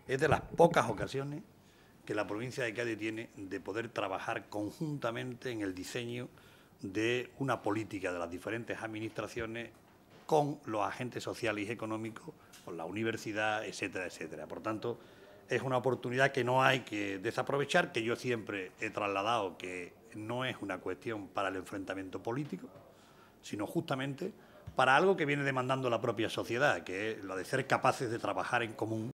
Es de las pocas ocasiones que la provincia de Cádiz tiene de poder trabajar conjuntamente en el diseño de una política de las diferentes administraciones con los agentes sociales y económicos, con la universidad, etcétera, etcétera. Por tanto, es una oportunidad que no hay que desaprovechar, que yo siempre he trasladado que no es una cuestión para el enfrentamiento político, sino justamente para algo que viene demandando la propia sociedad, que es la de ser capaces de trabajar en común